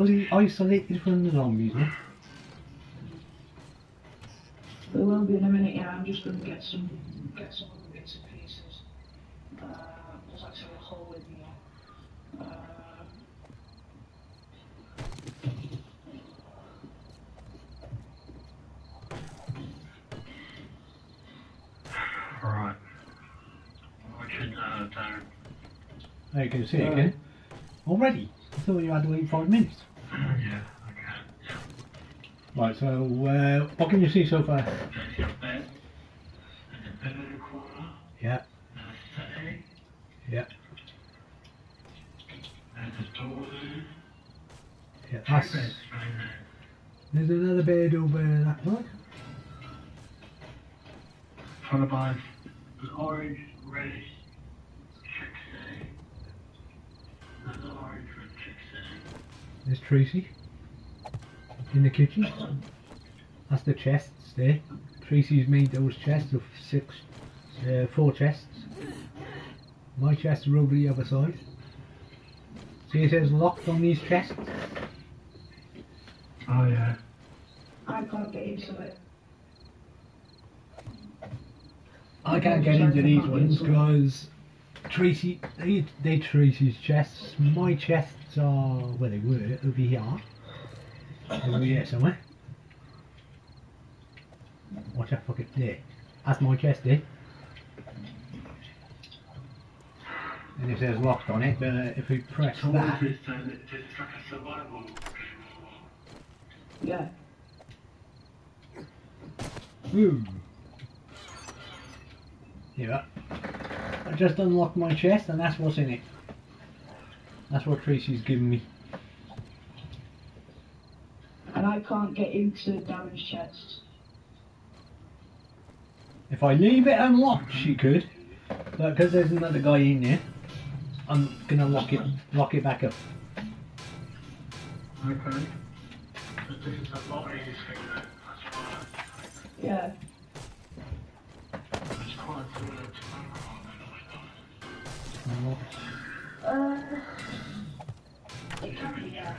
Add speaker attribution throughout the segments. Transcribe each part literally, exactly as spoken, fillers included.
Speaker 1: was he isolated from the zombies, no?
Speaker 2: We will be in a minute, yeah. I'm just going to get some, get some other bits and pieces. Uh, there's actually a hole in here. Uh,
Speaker 3: Alright. I should uh, down.
Speaker 1: Oh, you can see it again. Already? I thought you had to wait five minutes.
Speaker 3: Yeah, I can. Yeah.
Speaker 1: Right, so uh, what can you see so far?
Speaker 3: There's your bed. And the bed in the corner.
Speaker 1: Yeah.
Speaker 3: And a settee.
Speaker 1: Yeah.
Speaker 3: There's a door there.
Speaker 1: Yeah, that's...
Speaker 3: Two beds right there.
Speaker 1: There's another bed over that side.
Speaker 3: Followed by an orange, reddish chick setting. Another orange, red chick setting.
Speaker 1: There's Tracy in the kitchen. That's the chests there. Tracy's made those chests of six, uh, four chests. My chests are over the other side. See, it says locked on these chests.
Speaker 3: Oh yeah.
Speaker 2: I can't get into it.
Speaker 1: I can't get into these ones because Tracy, they, they Tracy's chests. My chests are where they were, over here. Over here somewhere. Watch that fucking there. That's my chest there. And it says locked on it, but if we press
Speaker 3: So
Speaker 1: that.
Speaker 3: what is this then? It's it's like a survival game or what?
Speaker 2: Yeah.
Speaker 1: Ooh. Yeah. I just unlocked my chest and that's what's in it. That's what Tracy's given me.
Speaker 2: And I can't get into Darren's chests.
Speaker 1: If I leave it unlocked, she could. But because there's another guy in there, I'm gonna lock it, lock it back up.
Speaker 3: Okay. But this is a lot easier thing then. That's why.
Speaker 2: Yeah.
Speaker 3: It's quite similar to my car then, I
Speaker 2: Uh, it can be, yeah.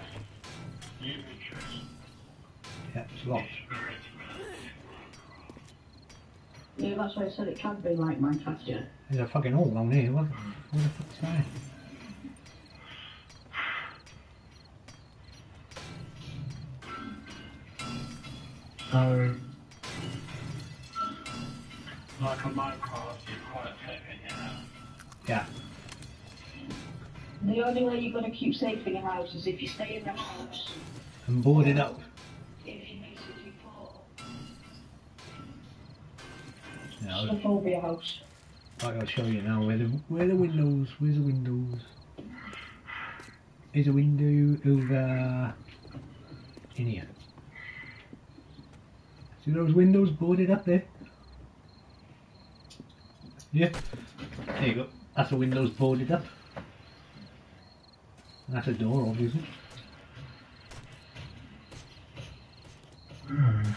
Speaker 1: Yeah, it's locked.
Speaker 2: Yeah, that's why I said it can be like Minecraft, yeah.
Speaker 1: There's a fucking hole down here. What, what the fuck's that?
Speaker 3: So, like a Minecraft, you're quite safe in your house.
Speaker 1: Yeah.
Speaker 2: The only way you're going to keep safe in your house is if you stay in the house.
Speaker 1: And board it up.
Speaker 2: If you basically put
Speaker 1: No,
Speaker 2: stuff over your house.
Speaker 1: I'll show you now where the where the windows. Where's the windows? There's a window over in here. See those windows boarded up there? Yeah. There you go. That's the windows boarded up. And that's a door, obviously.
Speaker 3: Mm.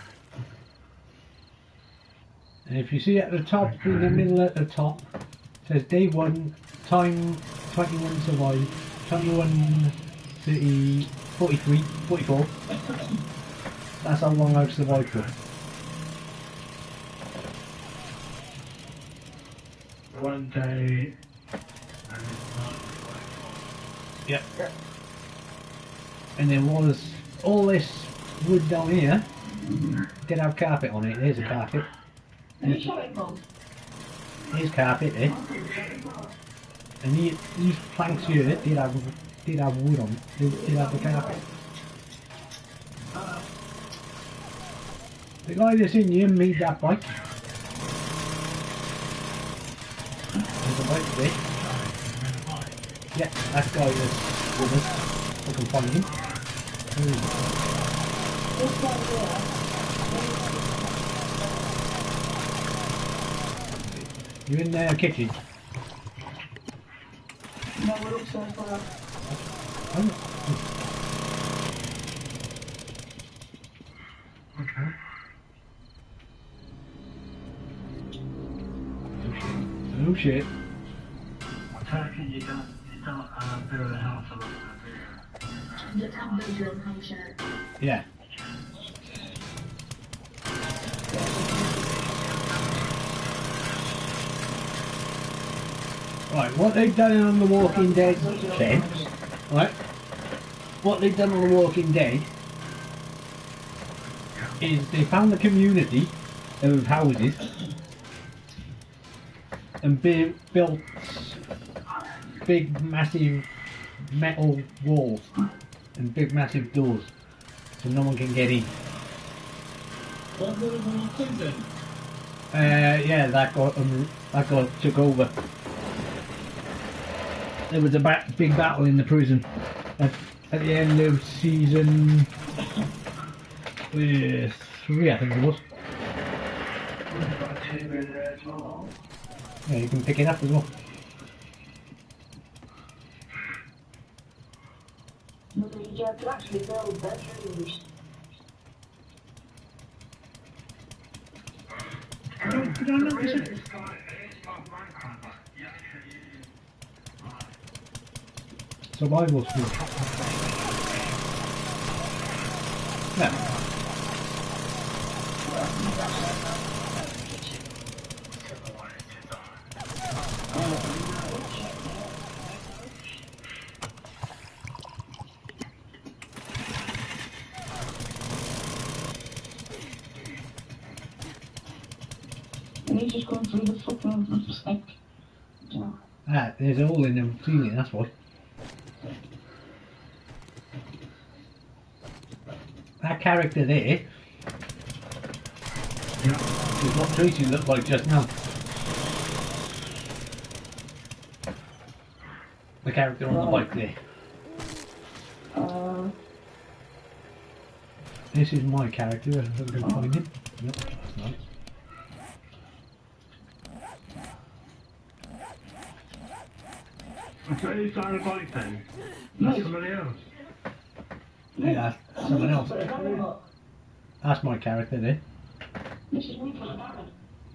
Speaker 1: And if you see at the top, in the middle at the top, it says day one, time twenty-one survive, twenty-one, thirty, forty-three, forty-four. That's how long I've survived for.
Speaker 3: One day, and
Speaker 1: Yep. And there was all this wood down here did have carpet on it. There's a carpet.
Speaker 2: Have you shot it, Bob?
Speaker 1: Here's carpet there. And the, these planks here did have did have wood on. They did have the carpet. The guy that's in here made that bike. There's a bike there. Yeah, that guy that's with us. I can find him.
Speaker 2: This one here.
Speaker 1: You're in the kitchen.
Speaker 2: No, we're upstairs for us.
Speaker 1: Oh.
Speaker 3: okay.
Speaker 1: Oh shit.
Speaker 3: I take it you don't, you don't uh, build a house along the river.
Speaker 2: the top bedroom home chat.
Speaker 1: Yeah. Right, what they've done on The Walking Dead, Ken, right, what they've done on The Walking Dead is they found the community of houses and bu- built big massive metal walls and big massive doors so no one can get in.
Speaker 3: What the one prison?
Speaker 1: Uh, yeah, that got um, that got took over. There was a ba- big battle in the prison at, at the end of season uh, three, I think it was. Yeah, you can pick it up as well.
Speaker 2: You have to actually build bedrooms.
Speaker 3: I don't, I don't know. Is it?
Speaker 1: Survival school. Yeah.
Speaker 2: And he's just going through the fucking snake. Yeah.
Speaker 1: Ah, there's a hole in the ceiling, that's why. That character there is what Tracy looked like just now. The character on the bike there.
Speaker 2: Uh,
Speaker 1: This is my character, if I can find him. Nope, that's not it.
Speaker 3: I thought you started a bike then. That's somebody else.
Speaker 1: Yeah, that's someone else. That's my character there.
Speaker 2: this is me for the diamond.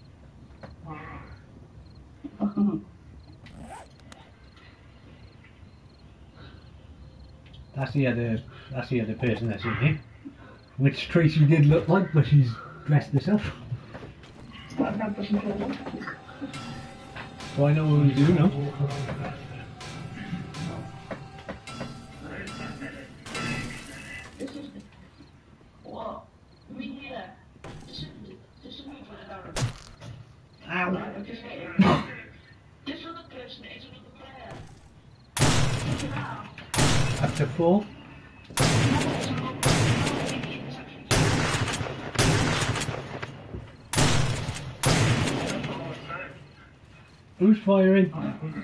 Speaker 1: That's the other that's the other person that's in here. Which Tracy did look like, but she's dressed herself.
Speaker 2: That that person killed him.
Speaker 1: So I know what we do now.
Speaker 2: This is what? Me here. This is this is me for the diamond.
Speaker 1: Ow!
Speaker 2: This other person is another player.
Speaker 1: Up to four. Who's firing?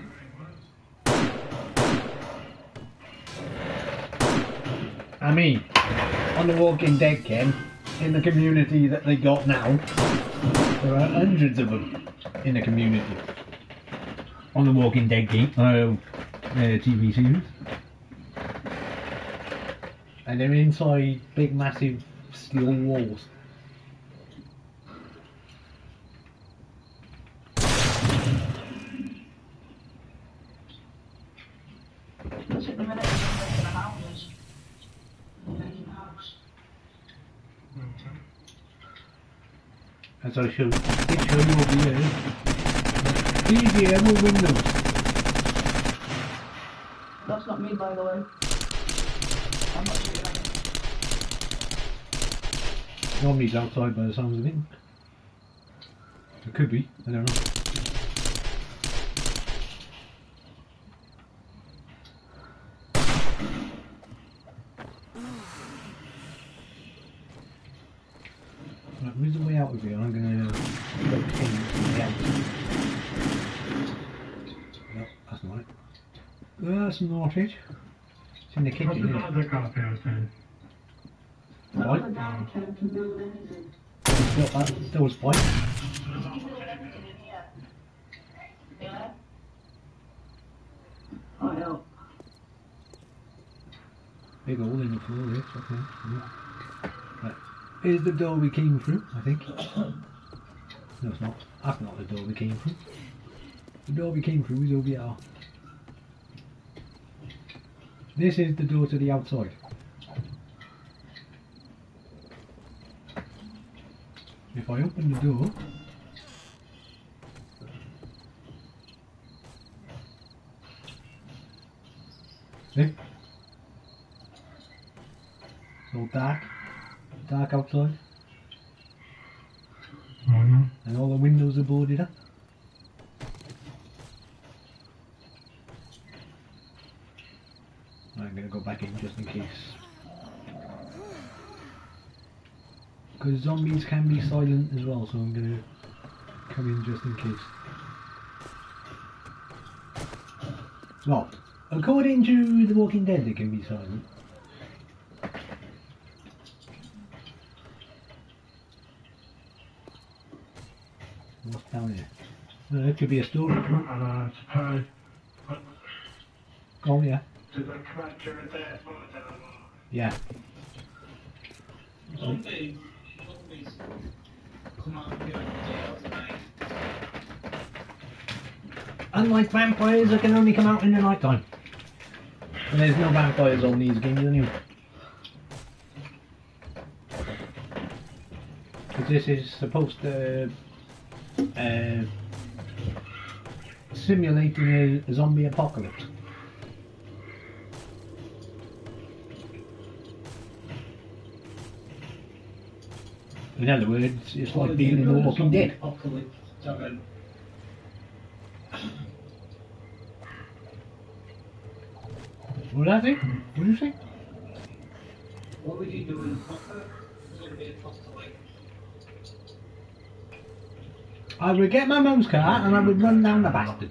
Speaker 1: I mean, on The Walking Dead, Ken, in the community that they got now, there are hundreds of them in the community. On The Walking Dead game, uh, uh, T V series. And they're inside big massive steel walls.
Speaker 2: Look at the minute I'm making a house. I'm making a house.
Speaker 1: As I showed, did show you over here. Easier, more windows.
Speaker 2: That's not me, by the way. I'm not doing that.
Speaker 1: Nobody's outside by the sounds of it. It could be, I don't know. Right, where's the way out of here? I'm gonna go in the outside. No, that's not it. That's not it. It's in the
Speaker 3: What's
Speaker 1: kitchen,
Speaker 3: the
Speaker 1: isn't it?
Speaker 3: other copy I was saying?
Speaker 1: Right?
Speaker 2: The guy can can build anything.
Speaker 1: Built that, those pipes.
Speaker 2: He can build anything in here. Yeah? I know.
Speaker 1: Big hole in the floor there, it's okay. Yeah. Right. Here's the door we came through, I think. No, it's not. That's not the door we came through. The door we came through is over here. This is the door to the outside. If I open the door, see? It's all dark, dark outside,
Speaker 3: Mm-hmm.
Speaker 1: and all the windows are boarded up. I'm gonna go back in just in case. Because zombies can be silent as well, so I'm gonna come in just in case. Well, according to The Walking Dead, they can be silent. What's down here? Well, that could be a story.
Speaker 3: And I suppose, but
Speaker 1: Oh yeah.
Speaker 3: did they come out during the day as well? I don't know.
Speaker 1: Yeah.
Speaker 4: Zombies, zombies come out during the day or night.
Speaker 1: Unlike vampires, they can only come out in the night time. And there's no vampires on these games anyway. Because this is supposed to uh, simulating a, a zombie apocalypse. In other words, it's like being in The Walking Dead.
Speaker 4: Apocalypse, sorry.
Speaker 1: What did I think? What did you say?
Speaker 4: What would you do in a proper zombie apocalypse?
Speaker 1: I would get my mum's car and I would run down the bastards.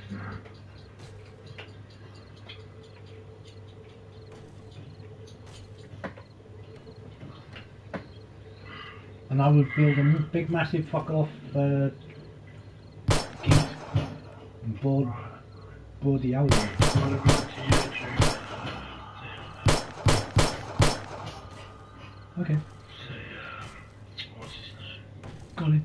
Speaker 1: And I would build a big massive fuck off uh, gate and board, board the alley.
Speaker 3: Well, I've got to YouTube.
Speaker 1: Okay,
Speaker 3: See, uh, what's his name?
Speaker 1: got it.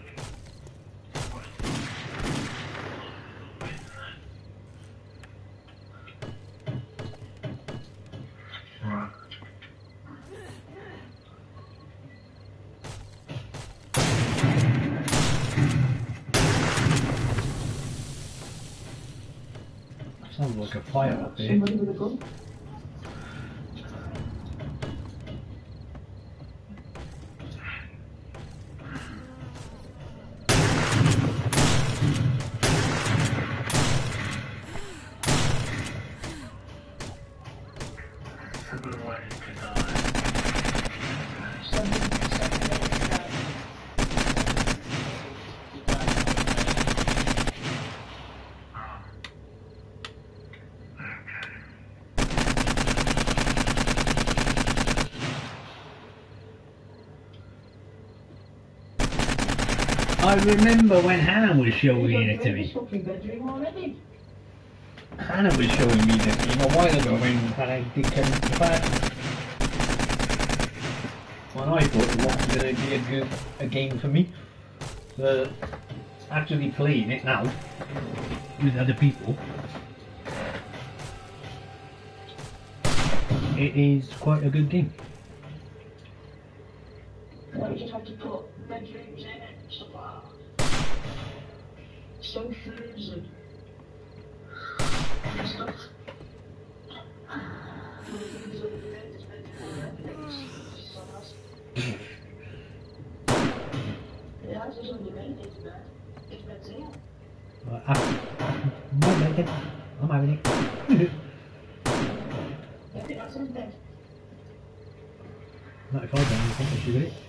Speaker 3: Right.
Speaker 1: Sounds like a fire up there.
Speaker 2: Somebody with a gun.
Speaker 3: Probably waiting to die.
Speaker 2: Somebody, somebody, uh,
Speaker 3: Ah. Okay.
Speaker 1: I remember when Hannah was showing
Speaker 2: You're
Speaker 1: it to
Speaker 2: in this
Speaker 1: me.
Speaker 2: fucking bedroom already.
Speaker 1: Hannah was showing me this game a while ago when Hannah did come to back. When I thought it wasn't going to be a good a game for me. But actually playing it now with other people, it is quite a good game.
Speaker 2: No, you just have to put bedrooms in it and stuff like that. Sofas and and stuff. Put things under the bed, there's bedroom, it's so nice. Yeah, it's just under bed, it's bed. It's bed's here.
Speaker 1: Uh, ah, no, no, no, I'm having it.
Speaker 2: I think that's in bed.
Speaker 1: Not if I don't, I think I should get it.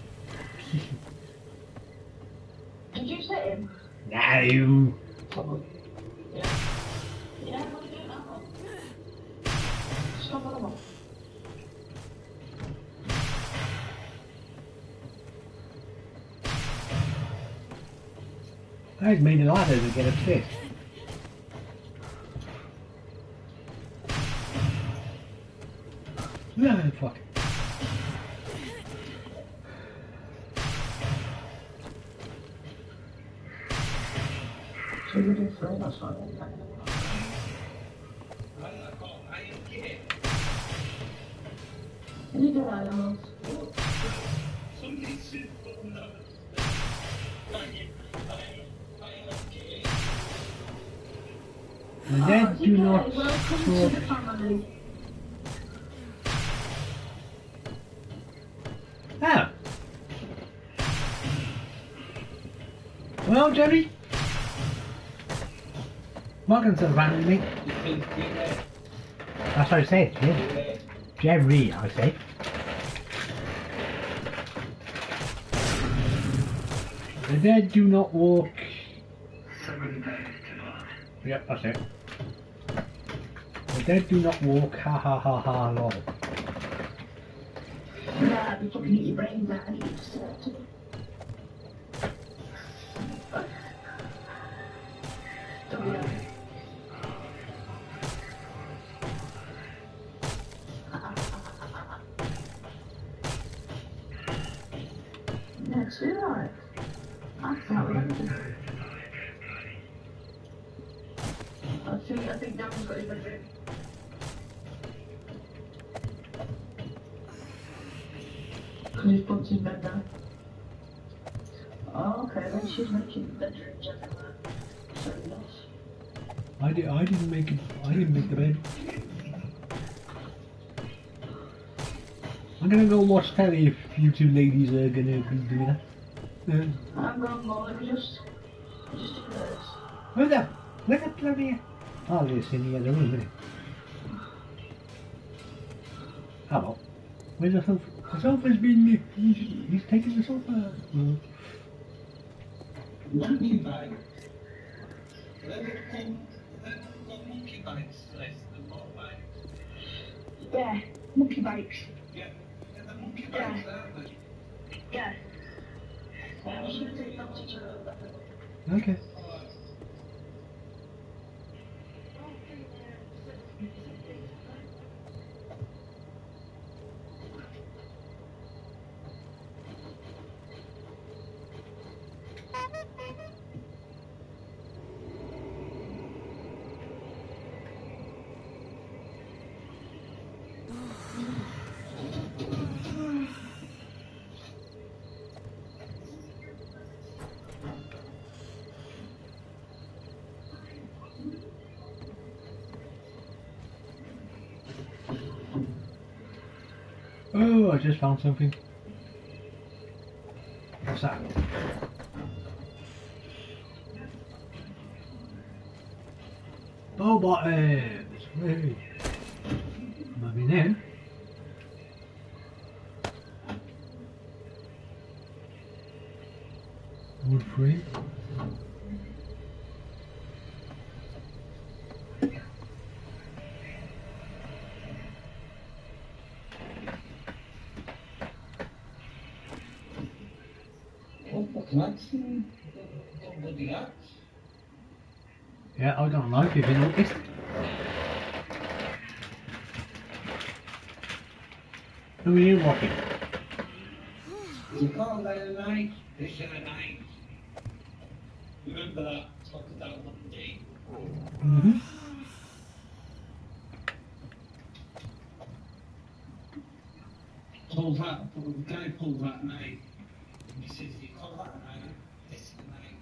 Speaker 2: Did you set him?
Speaker 1: No.
Speaker 2: Probably. Yeah. Yeah, I'm gonna do it now. Stop on them off.
Speaker 1: I was made a ladder to get upstairs. No, fuck.
Speaker 2: So you do three, that's fine. You do animals.
Speaker 4: So
Speaker 1: The dead do not
Speaker 2: Welcome to
Speaker 1: walk.
Speaker 2: the family.
Speaker 1: Ah. Well, Jerry. Welcome to the family, mate. That's what I said, yeah. Jerry, I said. The dead do not walk. Yep, that's it. The dead do not walk, ha ha ha ha lol.
Speaker 2: Yeah, I'd be fucking eat your brains out and eat yourself too. Don't be like- Next year, alright. That's not everything. I think, I think Darren's got his bedroom. Because he's put in bed now. Oh, okay, then she's making bedrooms everywhere. So nice.
Speaker 1: I did. I didn't make it. I didn't make the bed. I'm gonna go watch telly if you two ladies are gonna be doing that. Uh,
Speaker 2: I'm going more, let me just, just do this.
Speaker 1: where's that? Where's that bloody? Oh, it's in the other room, isn't it? How about? Where's the sofa? The sofa's been. He's, he's taking the sofa. Uh,
Speaker 4: Monkey bike. Let it come. Let it go monkey bikes. Less than motorbikes.
Speaker 2: Yeah, monkey bikes.
Speaker 4: Yeah. Yeah, the monkey
Speaker 2: Yeah.
Speaker 4: bikes, aren't they?
Speaker 2: Yeah. I'm just gonna take that picture of that.
Speaker 1: okay. Oh, I just found something. What's that? Bow bottoms! Woo! Might be then. Wood frame.
Speaker 4: Oh, fucking axe. Don't bloody axe.
Speaker 1: Yeah, I don't like it, if you noticed. Who are you watching?
Speaker 4: You call that a knife? This is a knife. Remember that? Talk about one day.
Speaker 1: Mm-hmm.
Speaker 4: Pull that, the guy pulled that knife. And he says, you call that a knife? This is a knife.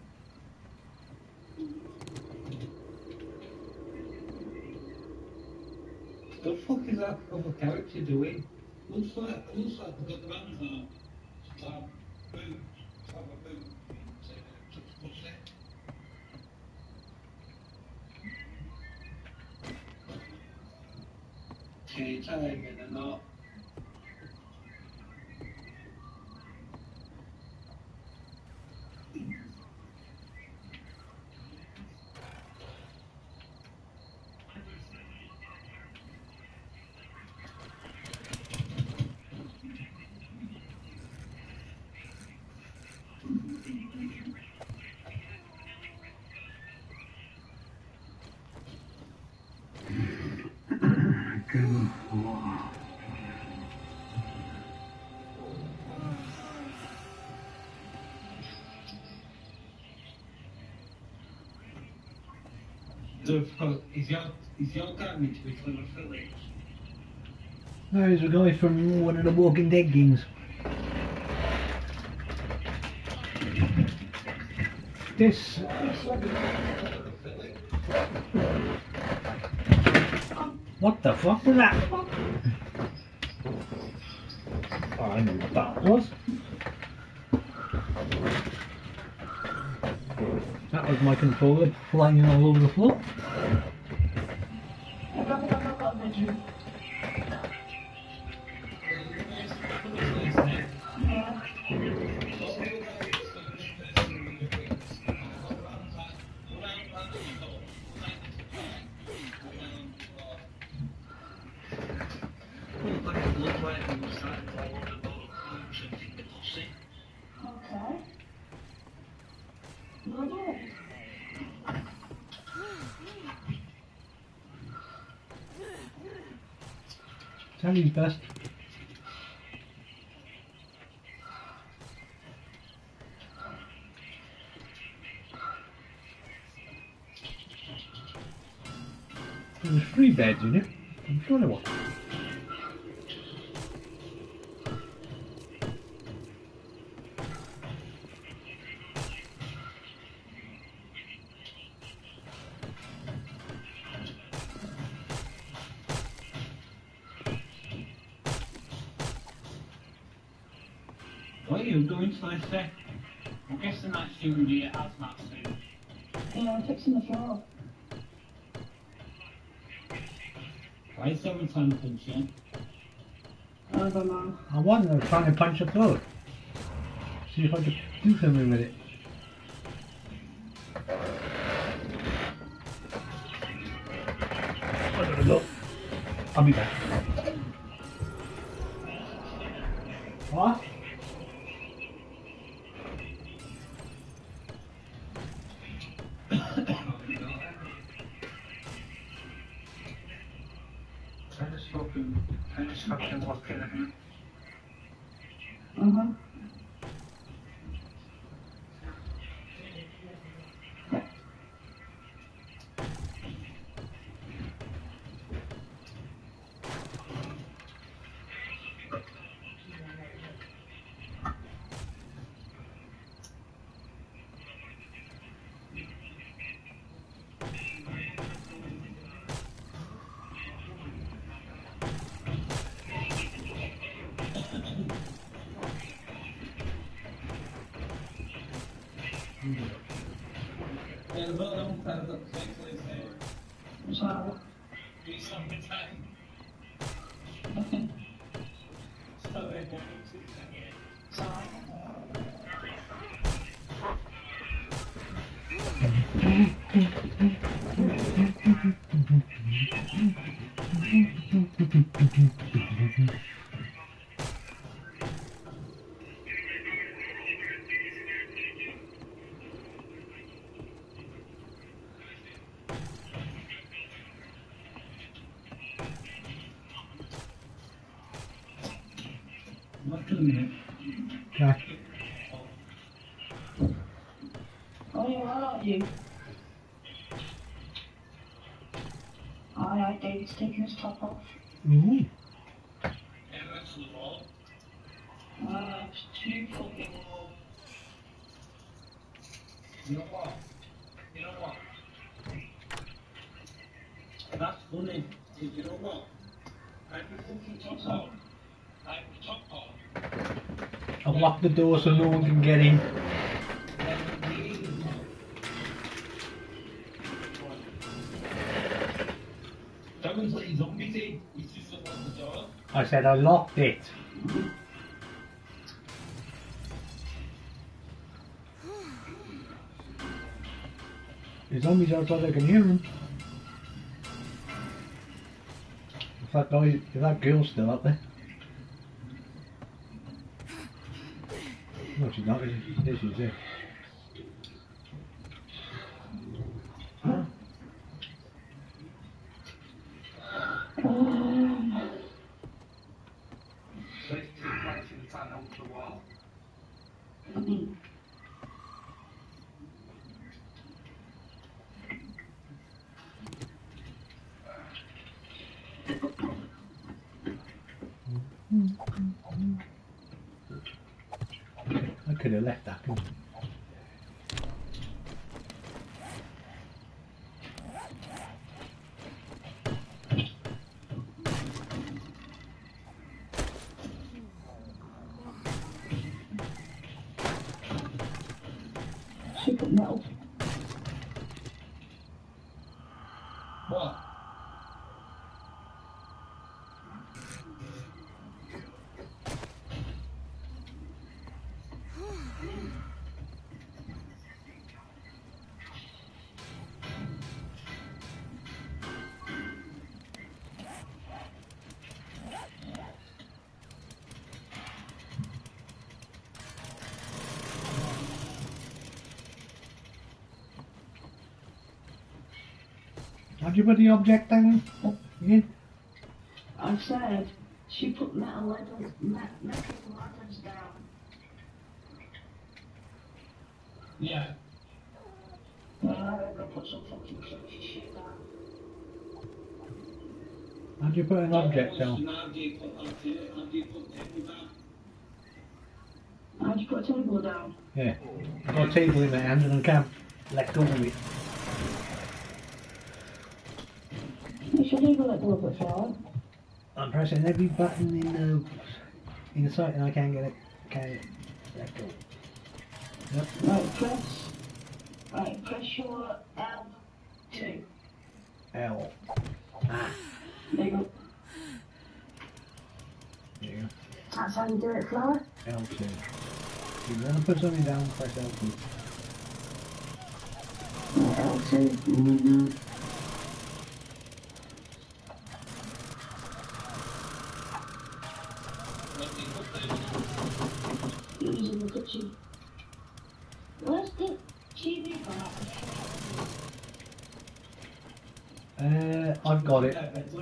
Speaker 4: The fuck is that other character doing? Looks like, looks like they've got their hands out. Stab, boom, stab a boom. Say, touch pussy. Okay, time in a knot. The fuck is your is your damage with Little Phillips?
Speaker 1: No, he's a guy from one of the Walking Dead games. this. What the fuck was that? Oh, I knew what that was. That was my controller flying all over the floor.
Speaker 2: Okay. Lovely.
Speaker 1: Sally's best. There was three beds in it. I'm sure there was.
Speaker 4: What are you doing, Celeste? I'm guessing that's you and your hazmat suit.
Speaker 2: Yeah, I'm fixing the floor.
Speaker 4: Why is everyone trying to punch in?
Speaker 2: I don't know.
Speaker 1: I wasn't, I was trying to punch a floor. See if I could do something with it. I gotta go. I'll be back. What?
Speaker 3: I just fucking, I just fucking walked in here.
Speaker 2: Uh-huh.
Speaker 4: Yeah, the bottom kind of thankfully
Speaker 2: So,
Speaker 4: do something time.
Speaker 2: okay.
Speaker 4: So they want to again.
Speaker 2: So,
Speaker 4: Not doing it.
Speaker 1: Okay.
Speaker 2: oh, you are, you? Aye, aye, David's taking his top off.
Speaker 1: Ooh.
Speaker 4: Yeah, that's the ball.
Speaker 2: Ah, it's too fucking low.
Speaker 4: You know what? You know what? That's funny. You know what? I can fucking top off. I can top off.
Speaker 1: I've locked the door so no one can get in.
Speaker 4: That was like zombie thing. He's just up on the door.
Speaker 1: I said I locked it. The zombies outside, I can hear them. If that guy, if that girl's still up there. No, she's not. There she is. There.
Speaker 3: So it's two plates in the front out the wall.
Speaker 1: I could have left that. Couldn't
Speaker 2: you put metal?
Speaker 4: What?
Speaker 1: How'd you put the object down again?
Speaker 2: I said she put metal levels, metal levels down.
Speaker 4: Yeah.
Speaker 2: Uh, I'm gonna put some fucking crazy shit down.
Speaker 1: How'd you put an object down?
Speaker 4: How do you put that here? How do you put table down?
Speaker 2: How'd you put a table down?
Speaker 1: Yeah. I've got a table in my hand and I can't let go of it.
Speaker 2: You should leave a little of it for
Speaker 1: I'm pressing every button in the in the sight and I can't get it. Can't let go. Yep.
Speaker 2: Right, press. Right, press your L two.
Speaker 1: L. Ah.
Speaker 2: There you go.
Speaker 1: There you go.
Speaker 2: That's how you do it, Flower.
Speaker 1: L two. If you want to put something down, press L two.
Speaker 2: Right, L two. Mm-hmm. Using the kitchen. Where's the T V for
Speaker 1: Uh, I've got it.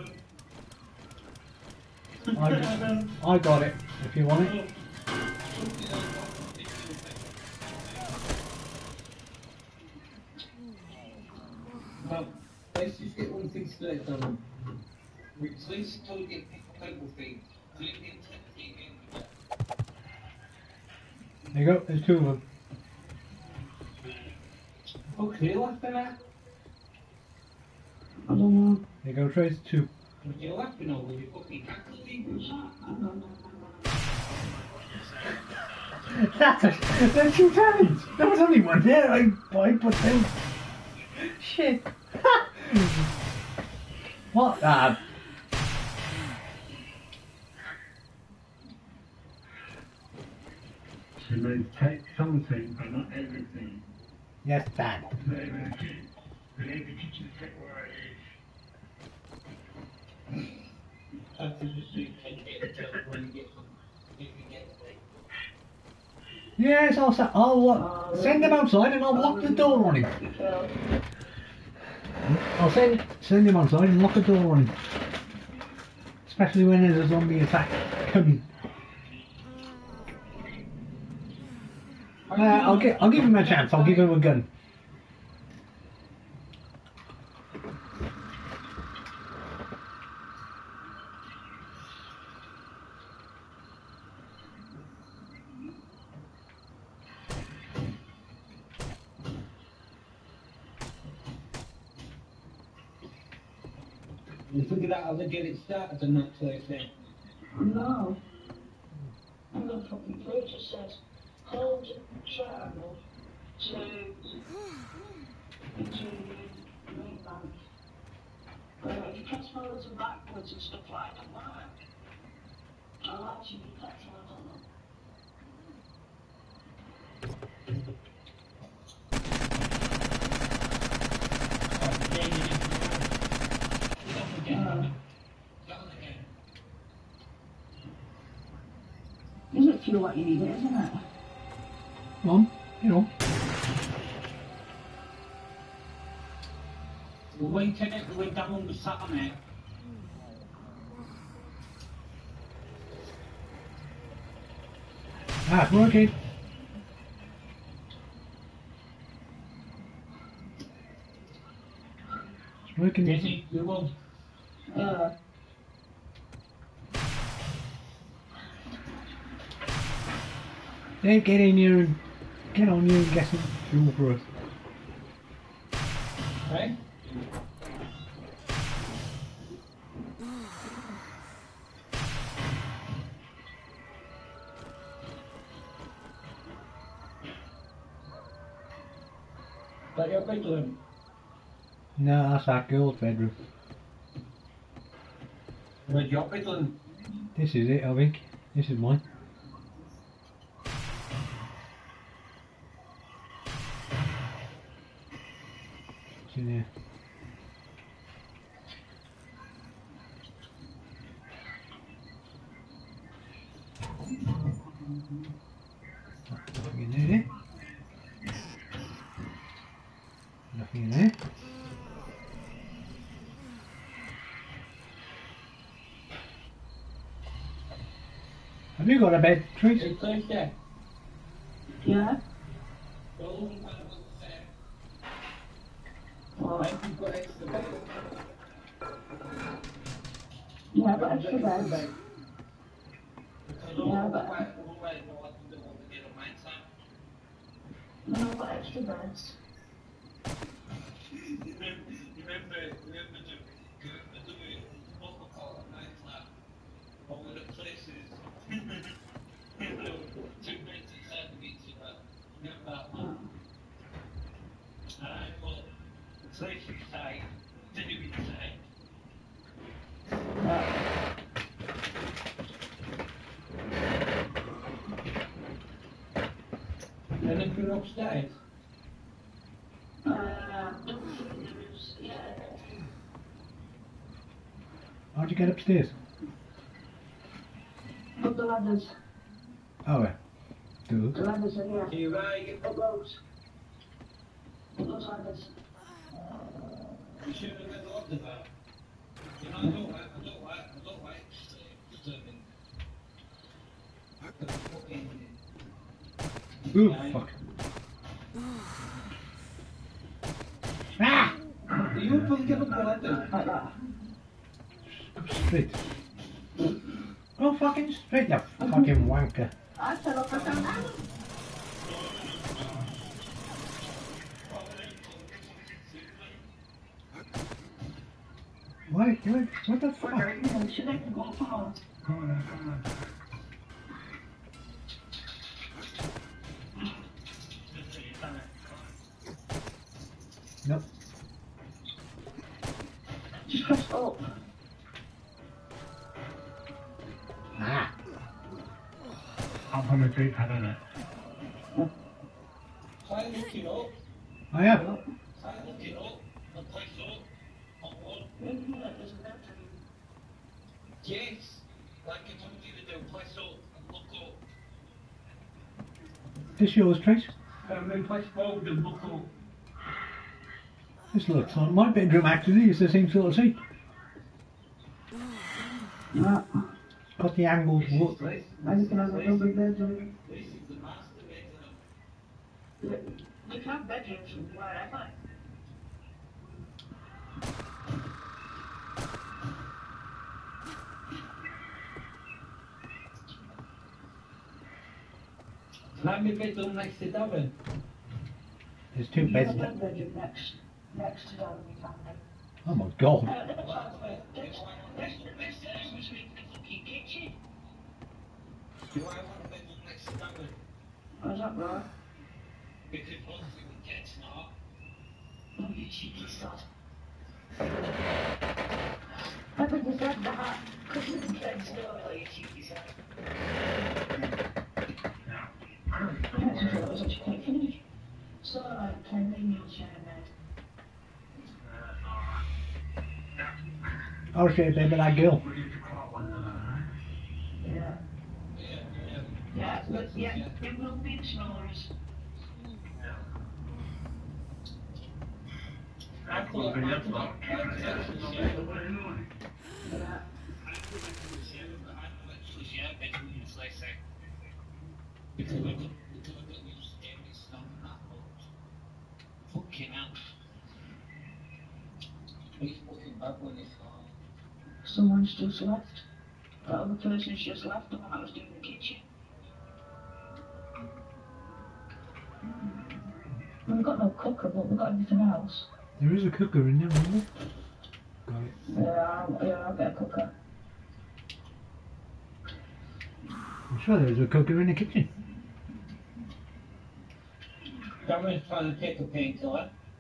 Speaker 1: I, I got it. If you want it.
Speaker 4: Well, let's just get one thing straight on. We please told you get people thing. Do you need to take it?
Speaker 1: There you go. There's two of them.
Speaker 4: Okay, left in that.
Speaker 2: I don't know.
Speaker 1: There you go, Trace. Two.
Speaker 4: You're laughing over your fucking cackling.
Speaker 1: That's a, that's two times. There was only one there. I, I put them. Shit. What? Ah.
Speaker 3: So they take something, but not everything.
Speaker 1: Yes, Dad.
Speaker 3: Not everything. But every kitchen set where it is.
Speaker 4: That's just so you can get a job when you get some. You can get it.
Speaker 1: Yes, I'll, sa- I'll uh, send him outside and I'll lock the door on him. I'll send send him outside and lock the door on him. Especially when there's a zombie attack coming. Uh, I'll give I'll give him a chance. I'll give him a gun.
Speaker 4: You figured out how to get it started and that sort of thing?
Speaker 2: No. I'm gonna fucking play. It just says hold triangle to into main bank. Uh, if you press forwards and backwards and stuff like that, why? I'll actually be petrol, I don't know. Uh, doesn't feel like you need it, isn't it?
Speaker 1: Come on, you know.
Speaker 4: We're waiting it, we're down the sat on it.
Speaker 1: Ah, it's working. It's working.
Speaker 4: Busy, we will.
Speaker 2: Uh,
Speaker 1: Dave, get in here and get on here and get some fuel for us.
Speaker 4: Right? that your bedroom?
Speaker 1: No, that's that girl's bedroom.
Speaker 4: Where's your bedroom?
Speaker 1: This is it, I think. This is mine. What's in here? Nothing in there. Nothing in there. Have you got a bed, Trace?
Speaker 4: It's Thursday.
Speaker 2: Yeah?
Speaker 4: Well, I'm going to say,
Speaker 2: Well,
Speaker 4: you've got extra bed.
Speaker 2: yeah, but extra beds.
Speaker 4: Because
Speaker 2: Yeah,
Speaker 4: all
Speaker 2: but-
Speaker 4: the white, all white, no, I don't want to get a mindset.
Speaker 2: No, but extra beds.
Speaker 4: Remember, remember, remember the, remember the local call at night lab? All the places. You know, two beds inside of each other. Remember that one? And I put Tracy's side, David's side.
Speaker 2: Yeah.
Speaker 4: Anything upstairs?
Speaker 2: Uh, don't think there is, yeah.
Speaker 1: How'd you get upstairs?
Speaker 2: Up the ladders.
Speaker 1: Oh, yeah. Good.
Speaker 2: The ladders are here.
Speaker 4: Do you right?
Speaker 2: Up those. Up those ladders.
Speaker 4: You should have been ordered that. You know, I don't like, I don't like, I don't like disturbing. The fucking.
Speaker 1: Ooh, fuck. Ah!
Speaker 4: Do you really give up the letter?
Speaker 2: Like that.
Speaker 1: Straight. Go fucking straight, you fucking wanker.
Speaker 2: I fell off, I fell down.
Speaker 1: Why? What, what the fuck?
Speaker 2: Should I go home?
Speaker 3: Come on, come on.
Speaker 1: Nope.
Speaker 2: Just press up.
Speaker 1: Ah.
Speaker 3: Up on the group, I don't know.
Speaker 4: Try looking up.
Speaker 1: Oh, yeah.
Speaker 4: Try looking up. And place up. On one. Yes. Like I told you to do. Place up and look up.
Speaker 1: This yours, Trace?
Speaker 4: Um, then place forward and look up.
Speaker 1: This looks like my bedroom, actually. It's the same sort of seat.
Speaker 2: Yeah.
Speaker 1: Got the angled wood.
Speaker 4: This
Speaker 2: And you can have a double bedroom.
Speaker 4: is the master bedroom.
Speaker 2: You can have bedrooms from wherever.
Speaker 4: Can I have my bedroom next to Darren?
Speaker 1: There's two
Speaker 2: You can
Speaker 1: beds.
Speaker 2: have
Speaker 1: there.
Speaker 2: that bedroom next, next to Darren, you can have.
Speaker 1: Oh my god.
Speaker 2: Uh, next, next, next, next to us, which means the fucking kitchen.
Speaker 4: Do I want a bedroom next to Darren?
Speaker 2: How's that, right?
Speaker 4: Because once we get now,
Speaker 2: Oh, you cheeky sod. I think you said that. Because you kids know that you cheeky sod. I just thought it was actually quite funny. So, like, can they meal share bed?
Speaker 1: I'll share a bed with that girl.
Speaker 2: Yeah.
Speaker 4: yeah, yeah.
Speaker 2: Yeah, but yeah, it will be the snorers.
Speaker 4: I thought, I thought, I thought,
Speaker 2: Yeah.
Speaker 4: because I got, because I got used to every song that much. Fucking hell. It's fucking bad when it's on.
Speaker 2: Someone's just left. That other person's just left, the one that was doing the kitchen. Well, we've got no cooker, but we've got everything else.
Speaker 1: There is a cooker in there, isn't there? Got it.
Speaker 2: Yeah, I'll, yeah, I'll get a cooker.
Speaker 1: I'm sure there's a cooker in the kitchen.
Speaker 4: Darren's trying to take a painkiller.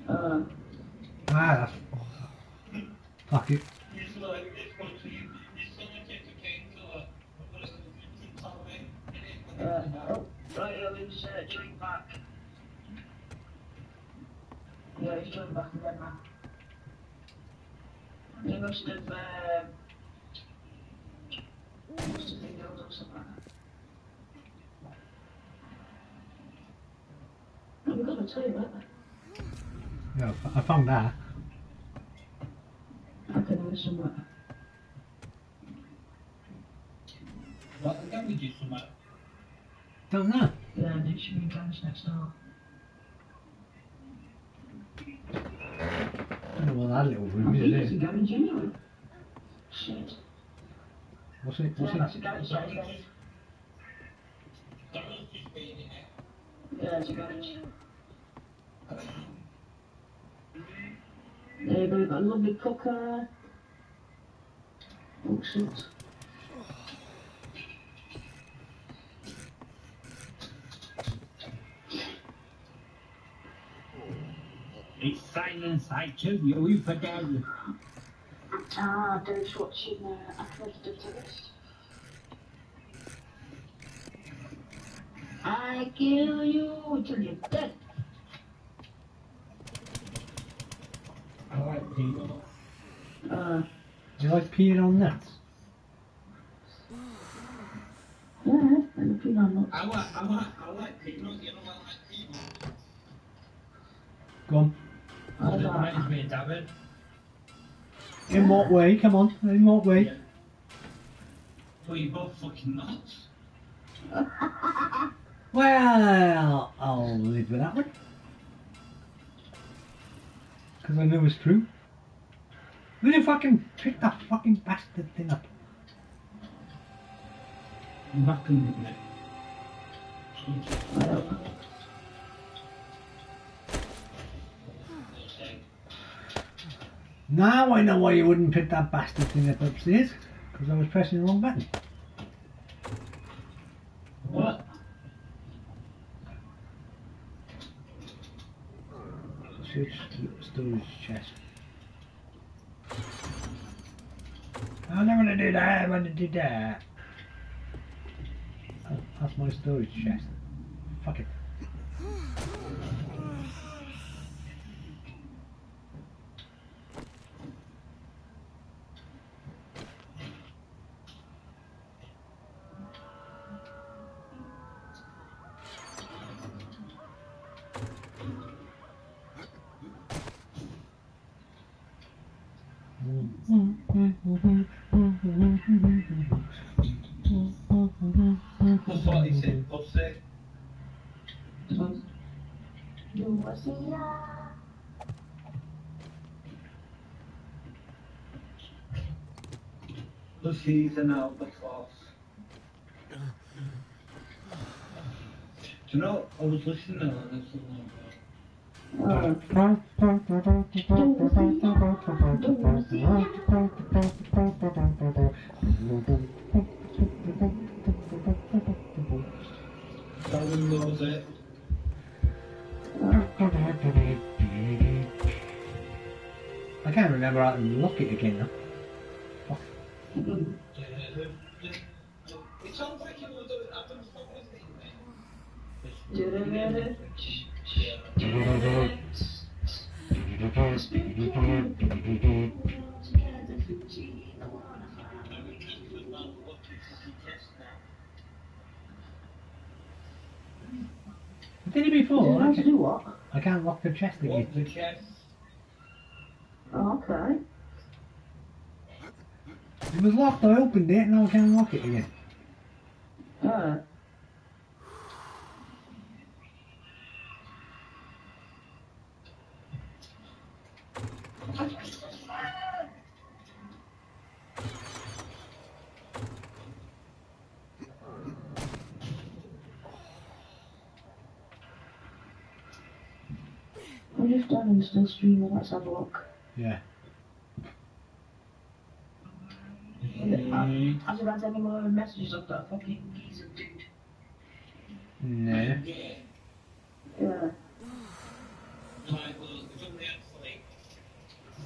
Speaker 2: Uh,
Speaker 1: Ah, that's... Fuck it.
Speaker 4: It's like, it's going to you, it's going to take a painkiller. But it's going to tell me.
Speaker 2: uh, oh, right, yeah, he's uh, joined back. Yeah, he's joined back again now. He must have, uh, must have been ill or something. I'm gonna tell you that.
Speaker 1: Yeah, I found that.
Speaker 2: I can hear somewhere.
Speaker 4: What the damage is from that?
Speaker 1: Don't know.
Speaker 2: Yeah, there should be guns next door.
Speaker 1: I don't know what that little
Speaker 2: I
Speaker 1: room
Speaker 2: think
Speaker 1: is,
Speaker 2: it's
Speaker 1: is
Speaker 2: a
Speaker 1: it?
Speaker 2: garage anyway. Shit.
Speaker 1: What's it? What's
Speaker 2: Yeah, that's a
Speaker 1: it?
Speaker 2: garage, yeah, yeah.
Speaker 4: That was just being in it.
Speaker 2: Yeah, it's a garage. There you go, you've got a lovely cooker. All sorts.
Speaker 4: It's silence, I tell you, you forget.
Speaker 2: Ah, Dave's watching uh, Accredited Terrorist. I kill you till you're dead.
Speaker 4: I like people.
Speaker 2: Uh,
Speaker 1: Do you like peeing on nuts?
Speaker 2: yeah, and the peanut nuts.
Speaker 4: I like, I like, I like people, you know, I like people.
Speaker 1: Go on.
Speaker 2: I
Speaker 4: That
Speaker 2: like
Speaker 4: reminds me of David.
Speaker 1: In what way? Come on. In what way?
Speaker 4: Yeah. Well, you're both fucking nuts.
Speaker 1: Well, I'll live with that one. Because I know it's true. Will you fucking pick that fucking bastard thing up?
Speaker 4: I'm back in it.
Speaker 2: I don't know.
Speaker 1: Now I know why you wouldn't pick that bastard thing up upstairs. Because I was pressing the wrong button.
Speaker 4: What?
Speaker 1: Search storage chest. I'm not gonna do that, I'm gonna do that. Oh, that's my storage chest. Fuck it.
Speaker 4: What's what he said? Pussy?
Speaker 2: You was here.
Speaker 4: Pussy's an albatross. Do you know, I was listening to this
Speaker 2: Uh,
Speaker 4: Darwin knows it.
Speaker 1: I can't remember how to lock it again now. Fuck.
Speaker 4: It sounds like you were doing, I've done fuck with it, mate.
Speaker 1: I did it before.
Speaker 2: How
Speaker 1: I
Speaker 2: to
Speaker 1: can't,
Speaker 2: do what?
Speaker 1: I can't lock the chest again.
Speaker 4: What the chest?
Speaker 2: Oh, okay.
Speaker 1: It was locked, I opened it, and now I can't lock it again.
Speaker 2: Uh, I'm just done and still streaming, let's have a look.
Speaker 1: Yeah.
Speaker 2: Mm. Has it had any more messages of that fucking geezer dude?
Speaker 1: No.
Speaker 4: Yeah.
Speaker 2: Yeah.
Speaker 4: Like, well, it's only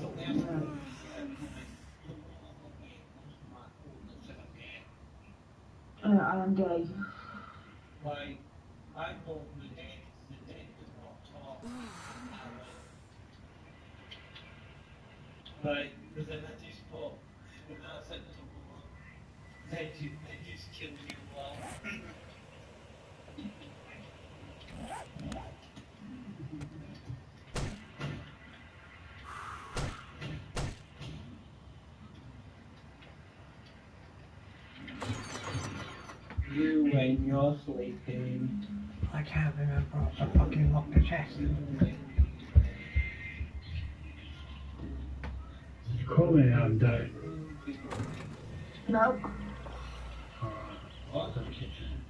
Speaker 2: Uh, I am gay.
Speaker 4: Like, I thought the dead, the dead did not talk. Like, because then I just thought, when I said to someone, they just, they just killed you all. You when you're sleeping.
Speaker 1: I can't remember. I fucking locked the chest.
Speaker 3: You call me out day.
Speaker 2: No.
Speaker 3: Alright, to the kitchen.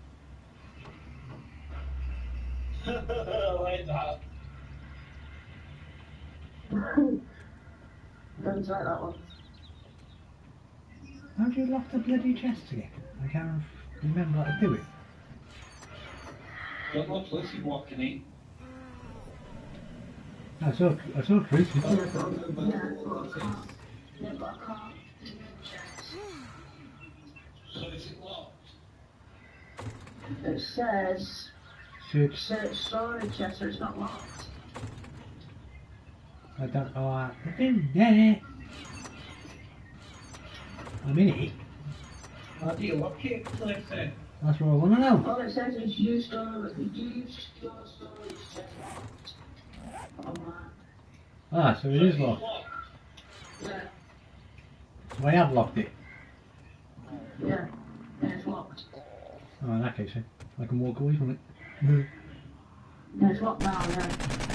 Speaker 4: Like that.
Speaker 2: Don't like that one.
Speaker 1: How do you lock the bloody chest again? I can't remember how to do it.
Speaker 4: Don't watch Lucy walking in.
Speaker 1: I saw, I saw Tracy.
Speaker 2: Yeah, but I can't. Yeah, but I can't.
Speaker 4: So is it locked?
Speaker 2: It says
Speaker 1: Search.
Speaker 2: search storage chest, so it's not locked.
Speaker 1: I don't know how to do that. I'm in it.
Speaker 4: How do you lock it, Lucy?
Speaker 1: That's what I want to know.
Speaker 2: All it says is use storage, use your storage chest locked. On mine.
Speaker 1: Ah, so it is locked.
Speaker 2: Yeah,
Speaker 1: So I have locked it.
Speaker 2: yeah, yeah, it's locked.
Speaker 1: Oh, in that case, then. I can walk away from it.
Speaker 2: Yeah, it's locked now, yeah.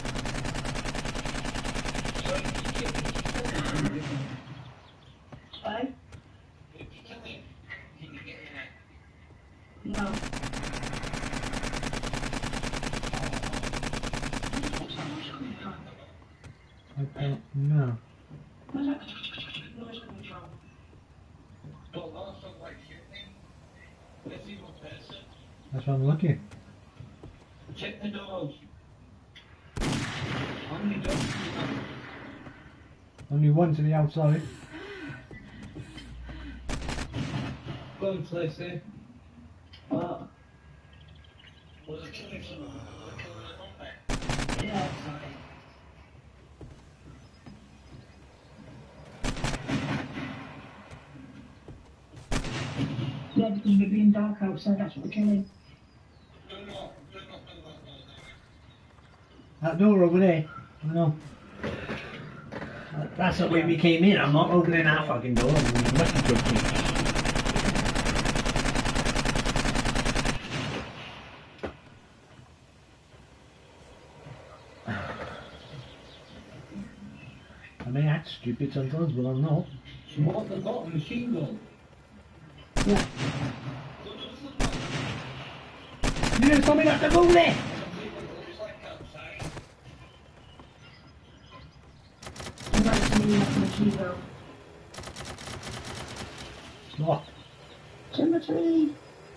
Speaker 2: Hey?
Speaker 4: If you kill him, can you get in it?
Speaker 2: No.
Speaker 1: I don't know.
Speaker 2: Where's that noise coming from?
Speaker 4: But also like shooting. Let's see one person.
Speaker 1: That's why I'm looking.
Speaker 4: Check the doors. How many doors do you have?
Speaker 1: Only one to the outside.
Speaker 4: Go on, Lucy.
Speaker 2: What?
Speaker 4: Was it killing someone? Was it killing a zombie?
Speaker 2: Yeah. Yeah, because of it being dark outside, that's what we're killing.
Speaker 4: No, no, no, no, no, no, no, no.
Speaker 1: That door over there. I know. That's the way we came in. I'm not opening that fucking door. I'm lucky to have I may act stupid sometimes, but I'm not.
Speaker 4: So what they got? A machine gun?
Speaker 2: Yeah.
Speaker 1: You just told me not to move there!
Speaker 4: It's like outside.
Speaker 2: I'm going to need that machine gun.
Speaker 1: It's locked.
Speaker 2: Timothy!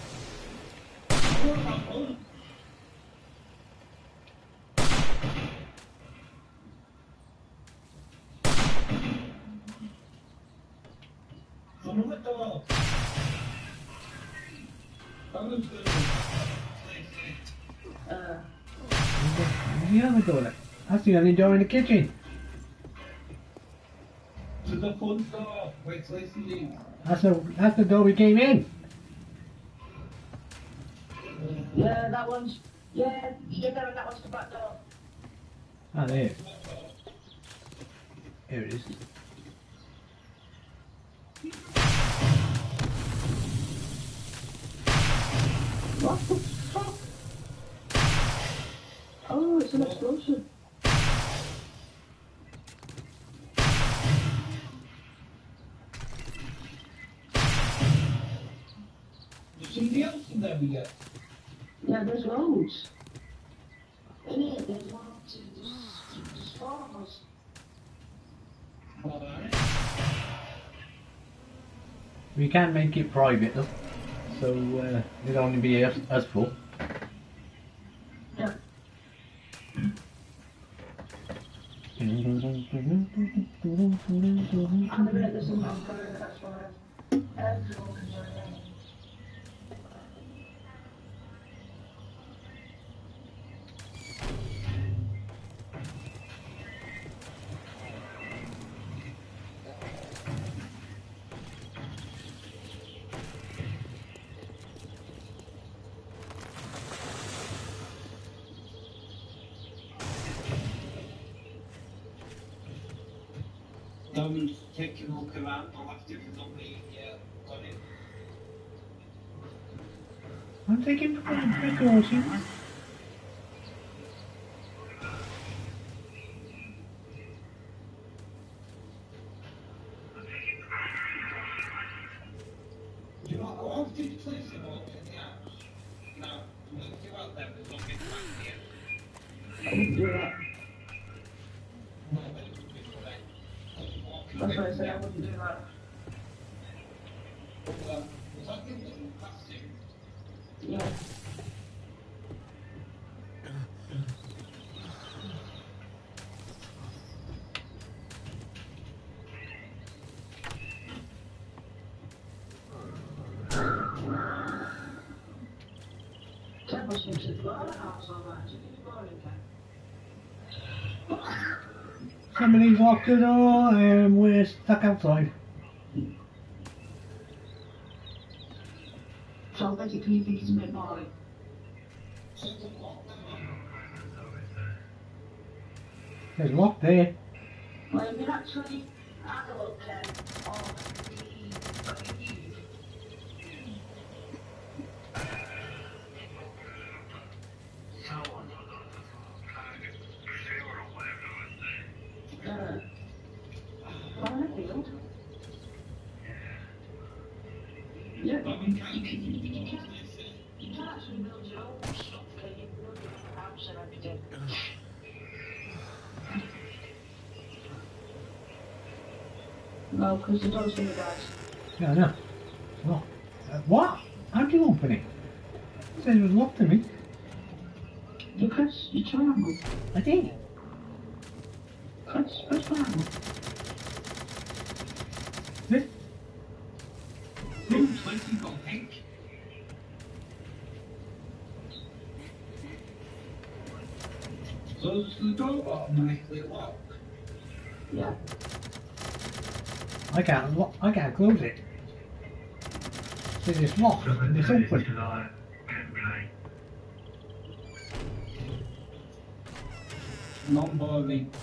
Speaker 4: From the door. I'm going to
Speaker 2: Uh,
Speaker 1: Where's the other door? That's the only door in the kitchen.
Speaker 4: to the front door. Wait till I see you.
Speaker 1: That's the, that's the door we came in.
Speaker 2: yeah, that one's, yeah, yeah, no, that one's the back door.
Speaker 1: Ah, there. Here it is.
Speaker 2: What the fuck? Oh, it's an explosion.
Speaker 4: You see the else in there yet?
Speaker 2: Yeah, there's loads. In here, there's one, two, there's, there's four of us.
Speaker 4: Alright.
Speaker 1: We can make it private though. So uh, it'll only be us, us four.
Speaker 2: Yeah. And a minute there's someone else going, that's fine. Everyone can join in.
Speaker 4: Diamond, take a look around. I'll have to on me. Yeah, got it.
Speaker 1: I'm taking precautions.
Speaker 4: You know, I want to place him all in the house. Now, look you out there, there's nothing back here.
Speaker 2: I wouldn't do that.
Speaker 4: No, but it would be correct. Walking
Speaker 2: That's why I
Speaker 4: away
Speaker 2: said I
Speaker 4: from
Speaker 2: wouldn't do that.
Speaker 4: the- uh, was that the little plastic?
Speaker 2: Yeah. Temple seems to flood the house all that. You need to go in there.
Speaker 1: Somebody's locked the door and we're stuck outside.
Speaker 2: So basically you think it's a bit naughty.
Speaker 1: There's locked there.
Speaker 2: Well, you actually had a look then on the Eve. Uh, on the field. Yeah, I mean, you can, you can, you can actually build your own stuff, can you? Build your own house and everything. No, because the door's for you guys.
Speaker 1: Yeah, I know. It's locked. Uh, what? How do you open it? It says it was locked to me.
Speaker 2: You press your triangle.
Speaker 1: I did.
Speaker 2: Press, press triangle.
Speaker 1: This?
Speaker 4: Room twenty gone pink. Close the door automatically lock.
Speaker 2: Yeah.
Speaker 1: I can't lock. I can't close it. It says it's locked and it's open.
Speaker 4: Not bothering.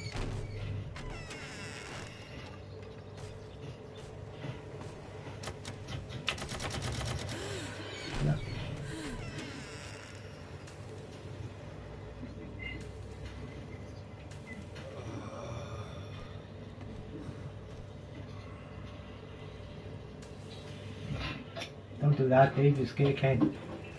Speaker 1: Yeah. Don't do that, Dave. You scare Ken.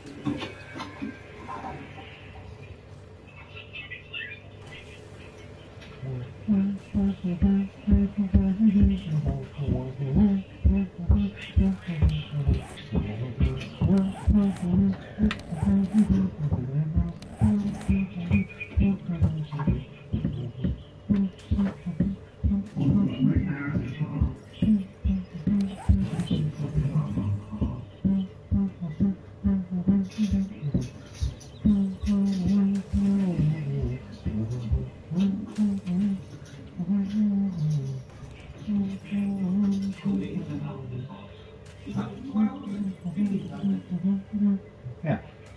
Speaker 1: Yeah.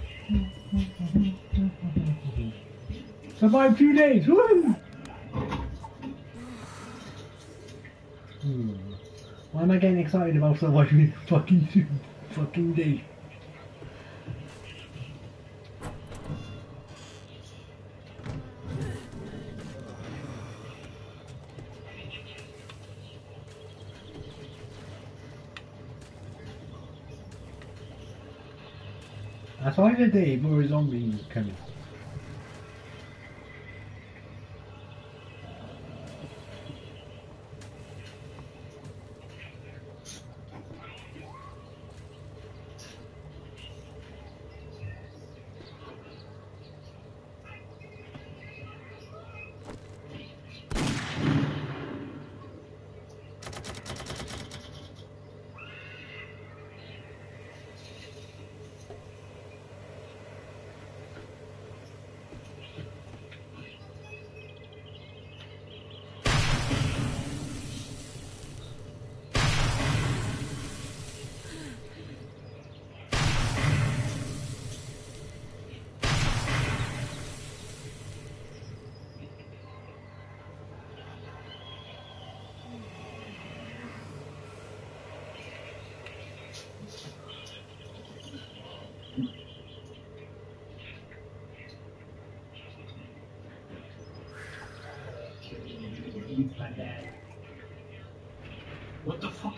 Speaker 1: Survived two days. Woo! Hmm. Why am I getting excited about surviving fucking two fucking days? That's either Dave or a zombie coming.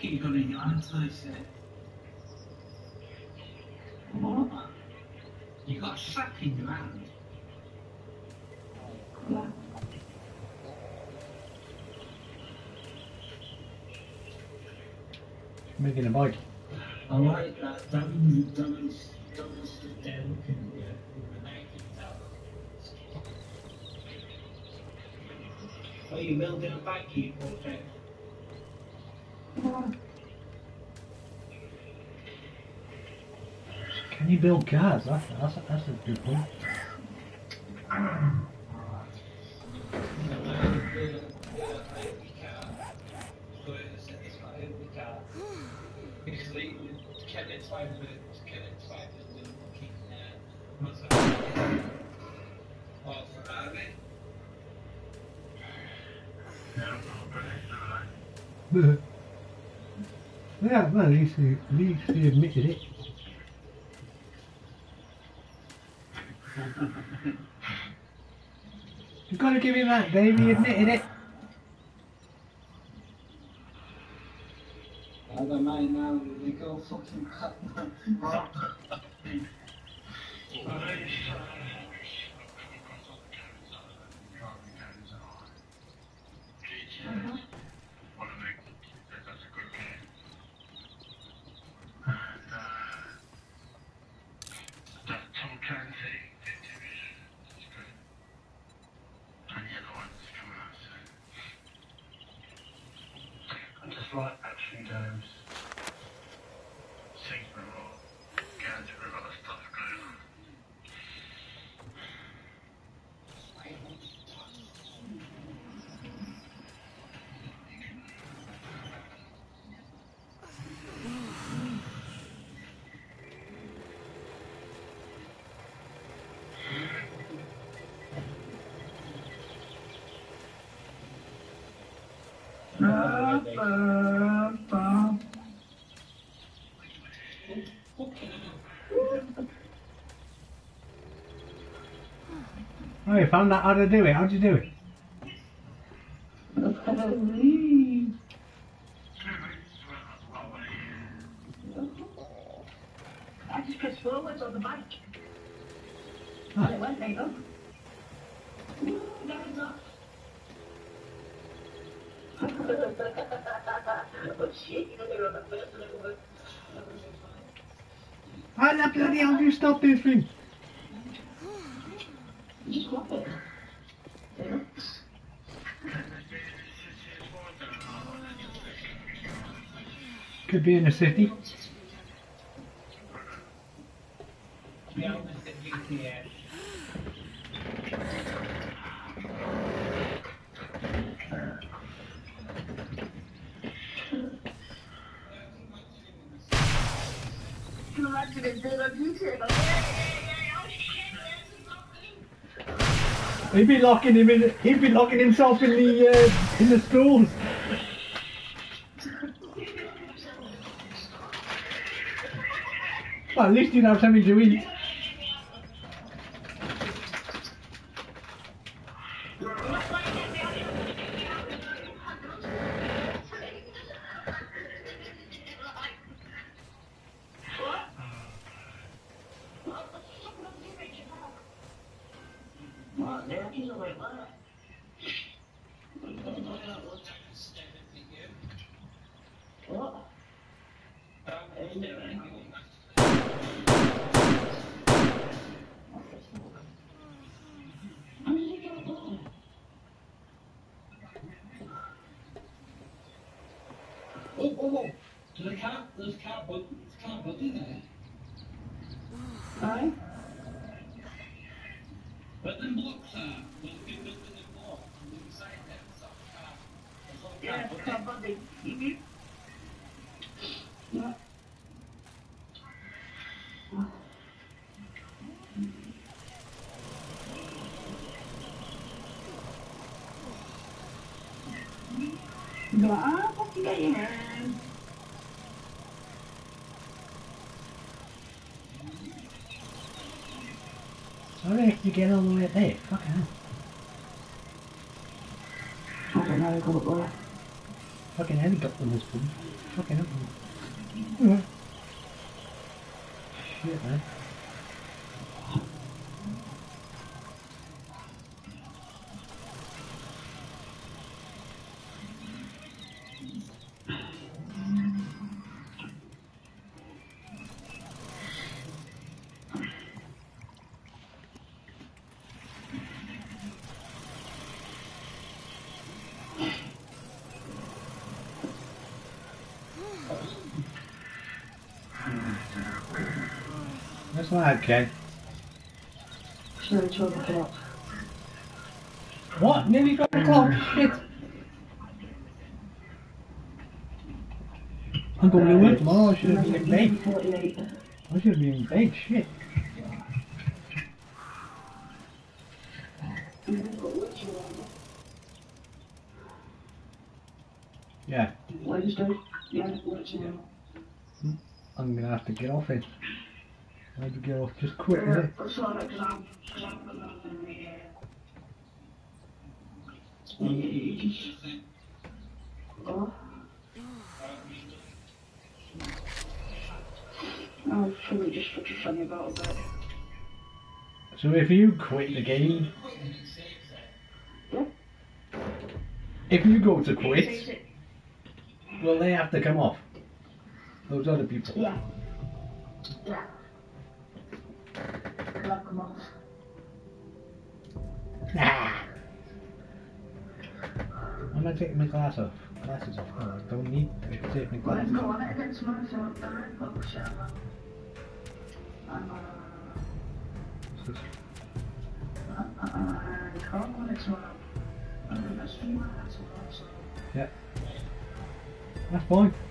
Speaker 4: it, you got in your hands, I said.
Speaker 2: What?
Speaker 4: You got a sack in your hand.
Speaker 2: Yeah.
Speaker 1: Making a bike.
Speaker 4: I like that. Darren, Darren's, Darren stood there looking at you with a naked towel. Are you building a bike, you poor thing?
Speaker 2: Yeah.
Speaker 1: Can you build cars? That's that's a, that's a good point. Yeah, well, at least he, at least he admitted it. You've got to give him that, Dave. He admitted it.
Speaker 4: I don't mind now, they go fucking crap.
Speaker 3: I just like actually those Sigma or Gans with a lot of stuff going on.
Speaker 2: Ba, ba, ba.
Speaker 1: Oh, you found out how to do it. How'd you do it?
Speaker 2: I just pressed forwards on the bike.
Speaker 1: Huh.
Speaker 2: And it went right up. No, it's not. Oh shit, you know they're on the first level.
Speaker 1: How the bloody hell do you stop this thing?
Speaker 2: You just grab it. Yeah.
Speaker 1: Could be in a city.
Speaker 4: Yeah, I'm just a G P S.
Speaker 2: Can you imagine it doing on YouTube? Like, yeah, yeah, yeah, oh shit, there's something.
Speaker 1: He'd be locking him in. He'd be locking himself in the uh, in the schools. Well, at least he'd have something to eat.
Speaker 2: What? They're actually like that. What? How did you get that?
Speaker 4: Oh, oh, oh. There's a car, there's a car body, there's a car body there.
Speaker 2: Aye?
Speaker 4: But them blocks are, there's been built in the block, and inside there, there's a car. There's all
Speaker 2: Yeah,
Speaker 4: car
Speaker 2: car
Speaker 4: body.
Speaker 2: body. Mm-hmm. Yeah. Go, ah, fucking get your hand.
Speaker 1: How the heck did you get all the way up there? Fucking hell.
Speaker 2: I don't know, I got up there.
Speaker 1: Fucking helicopter this one. Fucking hell. Mm. Shit, man. That's not Ken.
Speaker 2: It's nearly twelve o'clock.
Speaker 1: What? Nearly twelve o'clock? Shit. I'm going to work tomorrow. I should have been in bed.
Speaker 2: forty-eight.
Speaker 1: I should have been in bed. Shit. Yeah.
Speaker 2: Wednesday? Yeah, Wednesday.
Speaker 1: I'm going to have to get off it. I have to get off just quick,
Speaker 2: Yeah,
Speaker 1: innit?
Speaker 2: that's not because I'm, because I'm putting on the, uh, you just, oh. I'll probably just put your funny about a bit.
Speaker 1: So if you quit the game,
Speaker 2: Yeah?
Speaker 1: if you go to quit, will they have to come off? Those other people?
Speaker 2: Yeah. Yeah. I'll come off.
Speaker 1: Ah. I'm not taking my glass off. Glasses off. No, I don't need to take my glasses
Speaker 2: Go
Speaker 1: off.
Speaker 2: on, against myself, darling. Oh, shut up. I'm, uh, uh, uh, I can't go next one. I'm going to stream my hands on, so.
Speaker 1: Yeah. That's fine.